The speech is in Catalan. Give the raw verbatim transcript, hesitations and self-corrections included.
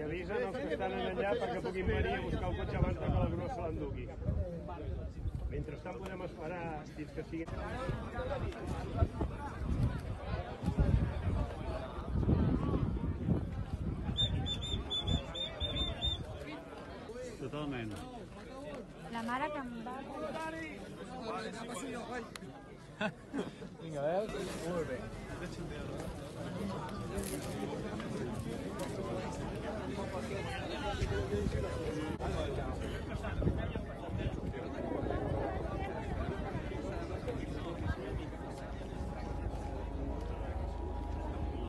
avisen els que estan allà perquè puguin venir a buscar el cotxe abans que la grua se l'endugui. Mentrestant podem esperar fins que sigui... Totalment. La mare que em va... Vinga, veus? Molt bé.